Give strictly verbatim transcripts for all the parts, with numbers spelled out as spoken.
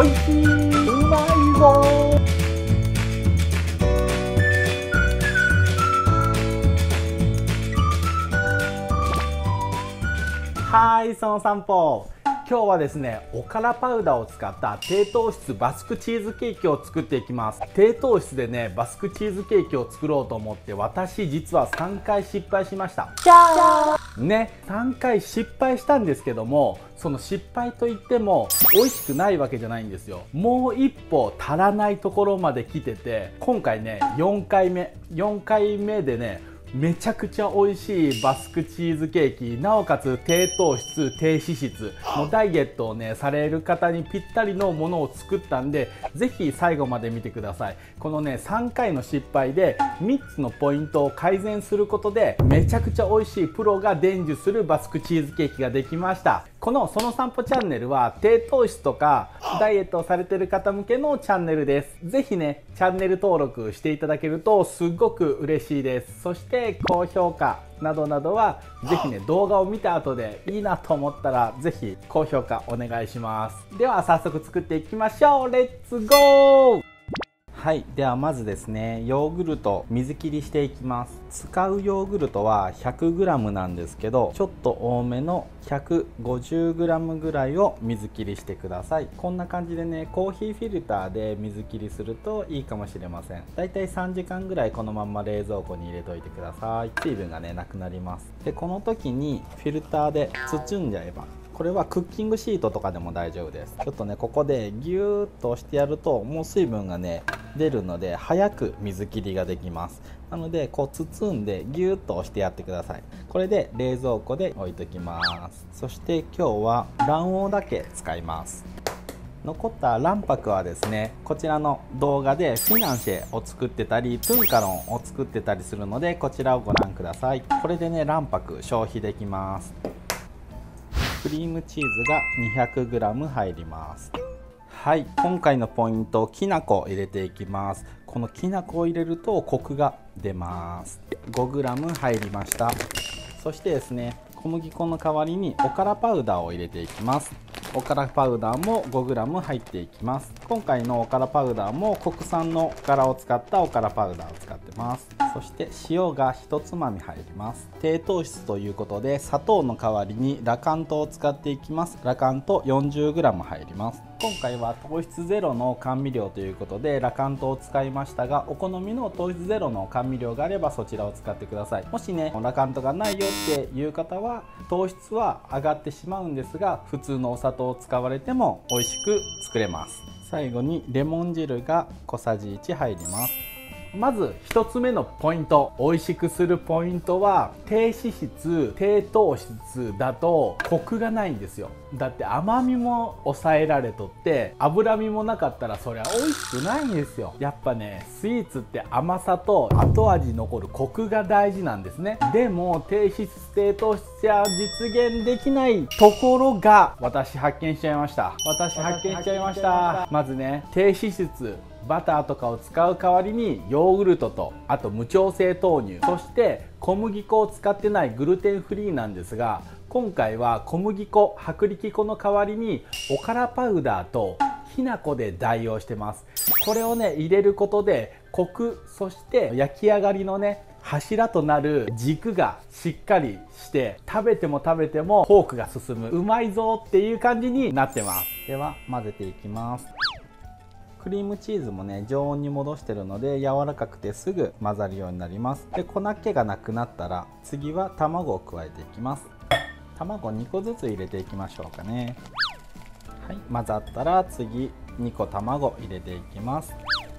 おいしい、うまいぞ。はい、その散歩。今日はですね、おからパウダーを使った低糖質バスクチーズケーキを作っていきます。低糖質でね、バスクチーズケーキを作ろうと思って、私実はさんかい失敗しました。じゃーんね、さんかい失敗したんですけども、その失敗といっても美味しくないわけじゃないんですよ。もう一歩足らないところまで来てて、今回ね、よんかいめよんかいめでね、めちゃくちゃ美味しいバスクチーズケーキ、なおかつ低糖質低脂質のダイエットをねされる方にぴったりのものを作ったんで、ぜひ最後まで見てください。このねさんかいの失敗でみっつのポイントを改善することで、めちゃくちゃ美味しいプロが伝授するバスクチーズケーキができました。このその散歩チャンネルは低糖質とかダイエットをされてる方向けのチャンネルです。ぜひねチャンネル登録していただけるとすごく嬉しいです。そして高評価などなどはぜひね動画を見た後でいいなと思ったらぜひ高評価お願いします。では早速作っていきましょう。レッツゴー。はい、ではまずですね、ヨーグルト水切りしていきます。使うヨーグルトは ひゃくグラム なんですけど、ちょっと多めの ひゃくごじゅうグラム ぐらいを水切りしてください。こんな感じでね、コーヒーフィルターで水切りするといいかもしれません。だいたいさんじかんぐらいこのまま冷蔵庫に入れといてください。水分がねなくなります。でこの時にフィルターで包んじゃえば、これはクッキングシートとかでも大丈夫です。ちょっとねここでギューッと押してやるともう水分がね出るので早く水切りができます。なのでこう包んでギューッと押してやってください。これで冷蔵庫で置いときます。そして今日は卵黄だけ使います。残った卵白はですね、こちらの動画でフィナンシェを作ってたりトゥンカロンを作ってたりするので、こちらをご覧ください。これでね卵白消費できます。クリームチーズが にひゃくグラム 入ります。はい、今回のポイント、きな粉入れていきます。このきな粉を入れるとコクが出ます。ごグラム 入りました。そしてですね、小麦粉の代わりにおからパウダーを入れていきます。おからパウダーも ごグラム 入っていきます。今回のおからパウダーも国産のおからを使ったおからパウダーを使ってます。そして塩がひとつまみ入ります。低糖質ということで砂糖の代わりにラカントを使っていきます。ラカント よんじゅうグラム 入ります。今回は糖質ゼロの甘味料ということでラカントを使いましたが、お好みの糖質ゼロの甘味料があればそちらを使ってください。もしねラカントがないよっていう方は糖質は上がってしまうんですが、普通のお砂糖を使われても美味しく作れます。最後にレモン汁が小さじいち入ります。まずひとつめのポイント、美味しくするポイントは低脂質低糖質だとコクがないんですよ。だって甘みも抑えられとって脂身もなかったらそりゃ美味しくないんですよ。やっぱねスイーツって甘さと後味残るコクが大事なんですね。でも低脂質低糖質じゃ実現できないところが私発見しちゃいました私発見しちゃいましたまずね、低脂質バターとかを使う代わりにヨーグルトと、あと無調整豆乳、そして小麦粉を使ってないグルテンフリーなんですが、今回は小麦粉薄力粉の代わりにおからパウダーときな粉で代用してます。これをね入れることでコク、そして焼き上がりのね柱となる軸がしっかりして食べても食べてもフォークが進む、うまいぞっていう感じになってます。では混ぜていきます。クリームチーズもね常温に戻してるので柔らかくてすぐ混ざるようになります。で粉気がなくなったら次は卵を加えていきます。卵にこずつ入れていきましょうかね。はい、混ざったら次にこ卵入れていきます。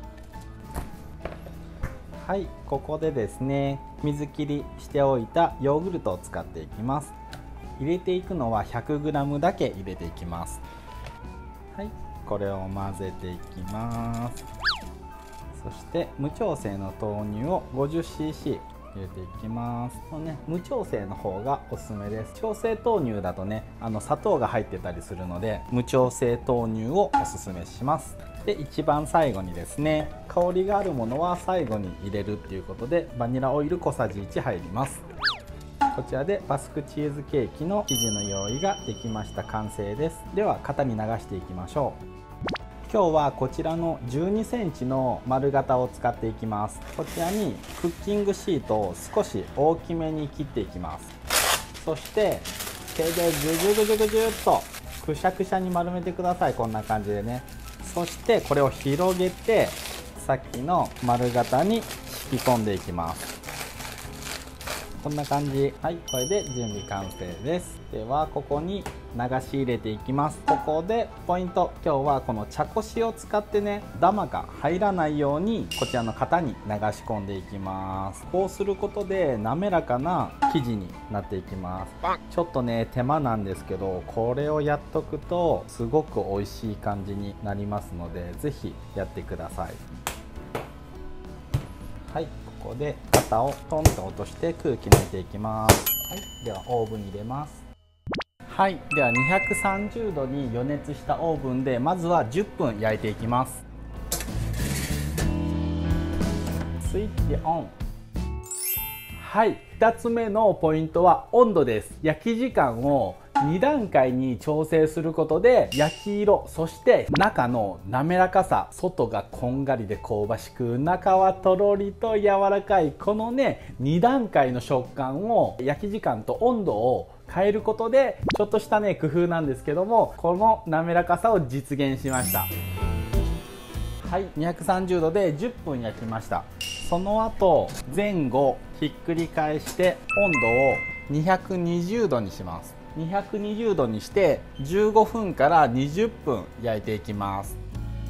はい、ここでですね水切りしておいたヨーグルトを使っていきます。入れていくのは ひゃくグラム だけ入れていきます。はい、これを混ぜていきます。そして無調整の豆乳を ごじゅっシーシー 入れていきます。このね、無調整の方がおすすめです。調整豆乳だとねあの砂糖が入ってたりするので無調整豆乳をおすすめします。で一番最後にですね香りがあるものは最後に入れるっていうことでバニラオイル小さじいち入ります。こちらでバスクチーズケーキの生地の用意ができました。完成です。では型に流していきましょう。 今日はこちらのじゅうにセンチの丸型を使っていきます。こちらにクッキングシートを少し大きめに切っていきます。そして手でぐじゅぐじゅぐじゅっとくしゃくしゃに丸めてください。こんな感じでね。そしてこれを広げてさっきの丸型に引き込んでいきます。こんな感じ。はい、これで準備完成です。ではここに流し入れていきます。ここでポイント。今日はこの茶こしを使ってね、ダマが入らないようにこちらの型に流し込んでいきます。こうすることで滑らかな生地になっていきます。ちょっとね手間なんですけど、これをやっとくとすごく美味しい感じになりますので、是非やってください。はい、ここで型をトンと落として空気抜いていきます。はい、ではオーブンに入れます。はい、ではにひゃくさんじゅうどに予熱したオーブンでまずはじゅっぷん焼いていきます。スイッチオン。はい、ふたつめのポイントは温度です。焼き時間をにだんかいに調整することで焼き色、そして中の滑らかさ、外がこんがりで香ばしく中はとろりと柔らかい、このねにだんかいの食感を焼き時間と温度を変えることで、ちょっとしたね工夫なんですけども、この滑らかさを実現しました。はい、にひゃくさんじゅうどでじゅっぷん焼きました。その後前後ひっくり返して温度をにひゃくにじゅうどにします。にひゃくにじゅうどにしてじゅうごふんからにじゅっぷん焼いていきます。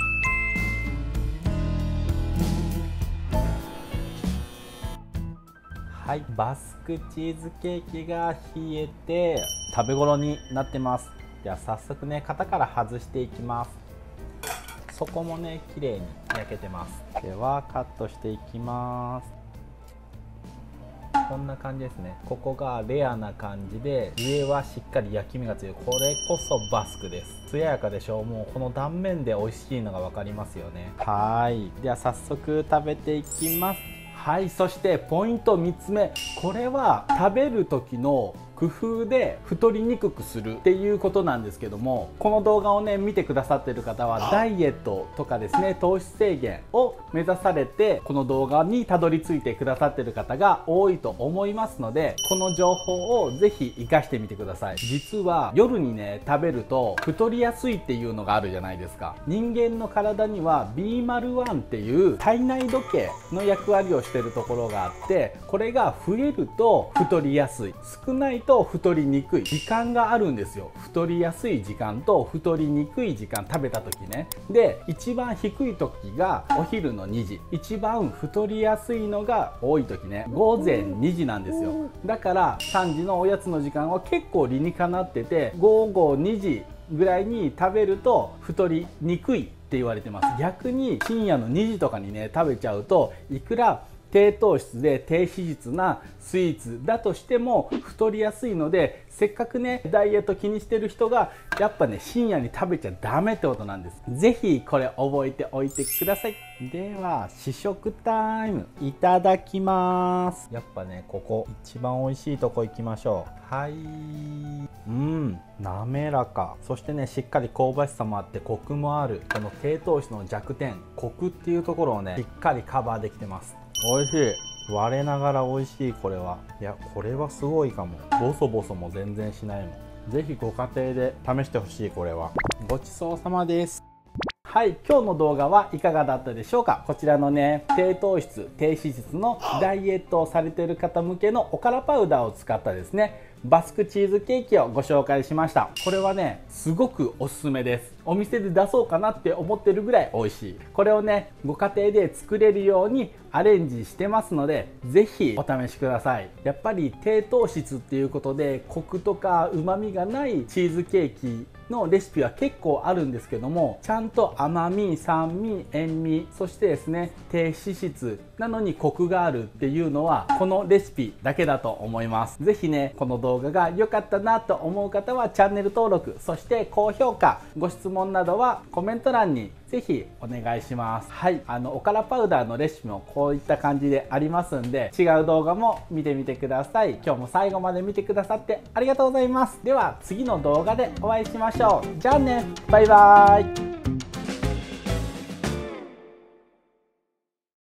はい、バスクチーズケーキが冷えて食べ頃になってます。では早速ね型から外していきます。底もね綺麗に焼けてます。ではカットしていきます。こんな感じですね。ここがレアな感じで、上はしっかり焼き目が強い。これこそバスクです。艶やかでしょう。もうこの断面で美味しいのが分かりますよね。はい、では早速食べていきます。はい、そしてポイントみっつめ。これは食べる時の工夫で太りにくくするっていうことなんですけども、この動画をね見てくださってる方はダイエットとかですね、糖質制限を目指されてこの動画にたどり着いてくださってる方が多いと思いますので、この情報をぜひ活かしてみてください。実は夜にね食べると太りやすいっていうのがあるじゃないですか。人間の体には ビーマルワン っていう体内時計の役割をしてるところがあって、これが増えると太りやすい、少ないと太りにくい時間があるんですよ。太りやすい時間と太りにくい時間、食べた時ね。で一番低い時がお昼のにじ、一番太りやすいのが多い時ねごぜんにじなんですよ。だからさんじのおやつの時間は結構理にかなってて、午後にじぐらいに食べると太りにくいって言われてます。逆に深夜のにじとかにね食べちゃうと、いくら低糖質で低脂質なスイーツだとしても太りやすいので、せっかくねダイエット気にしてる人がやっぱね深夜に食べちゃダメってことなんです。ぜひこれ覚えておいてください。では試食タイムいただきます。やっぱねここ一番美味しいとこ行きましょう。はい、うん、滑らか、そしてねしっかり香ばしさもあってコクもある。この低糖質の弱点、コクっていうところをねしっかりカバーできてます。美味しい。我ながら美味しい。これは、いやこれはすごいかも。ボソボソも全然しないもん。ぜひご家庭で試してほしい。これはごちそうさまです。はい、今日の動画はいかがだったでしょうか。こちらのね低糖質低脂質のダイエットをされている方向けのおからパウダーを使ったですねバスクチーズケーキをご紹介しました。これはねすごくおすすめです。お店で出そうかなって思ってるぐらい美味しい。これをねご家庭で作れるようにアレンジしてますので、ぜひお試しください。やっぱり低糖質っていうことでコクとかうまみがないチーズケーキのレシピは結構あるんですけども、ちゃんと甘み、酸味、塩味、そしてですね低脂質なのにコクがあるっていうのはこのレシピだけだと思います。ぜひねこの動画が良かったなと思う方はチャンネル登録、そして高評価、ご質問などはコメント欄にぜひお願いします。はい、あのおからパウダーのレシピもこういった感じでありますんで、違う動画も見てみてください。今日も最後まで見てくださってありがとうございます。では次の動画でお会いしましょう。じゃあね、バイバーイ。